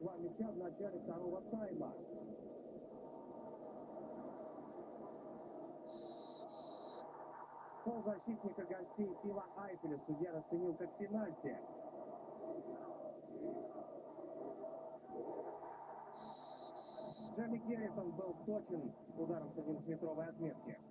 два мяча в начале второго тайма. Полузащитника гостей Фила Айфеля судья расценил как пенальти. Джереми Керритон был точен ударом с 11-метровой отметки.